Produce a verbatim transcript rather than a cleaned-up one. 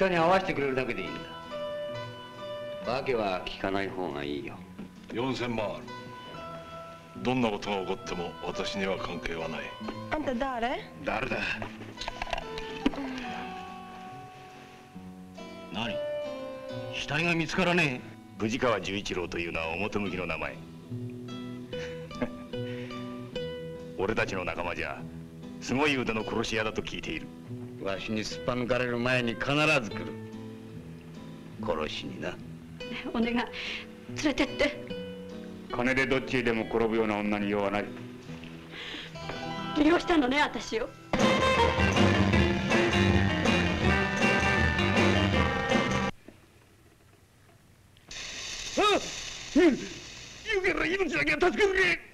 人に合わせてくれるだけでいいんだ。訳は聞かない方がいいよ。 よんせんまんある。どんなことが起こっても私には関係はない。 あんた誰？ 誰だ。何？死体が見つからねえ。 藤川十一郎というのは表向きの名前。俺たちの仲間じゃすごい腕の殺し屋だと聞いている。 わしにすっぱ抜かれる前に必ず来る。殺しにな。 お願い、連れてって。 金でどっちへでも転ぶような女に用はない。 利用したのね、私を。 あっ、うん、ゆうから命だけは助けてくれ。